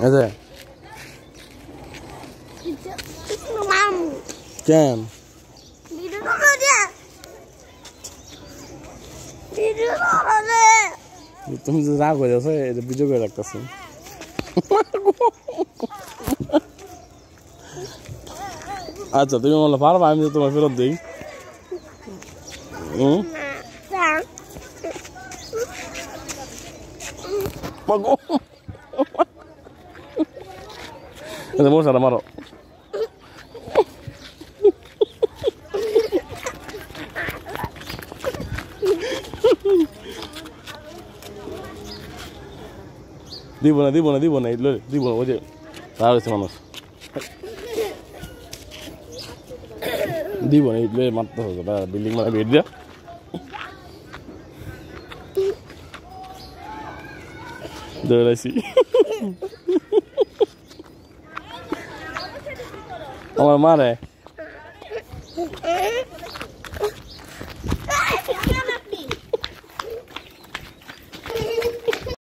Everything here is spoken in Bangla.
আচ্ছা কেন তুমি যে রাগ হয়ে যাচ্ছে এটা ভিডিও করে রাখতেছি আচ্ছা তুমি বললে পারবা আমি তোমার ফেরত দিই মশাটা মারো দিব না দিব না ওই যে তার হয়েছে মানুষ দিব না ইটলে মারতে হবে বিল্ডিং মানে বেড দিয়া দৌড়াইছি আমার মারে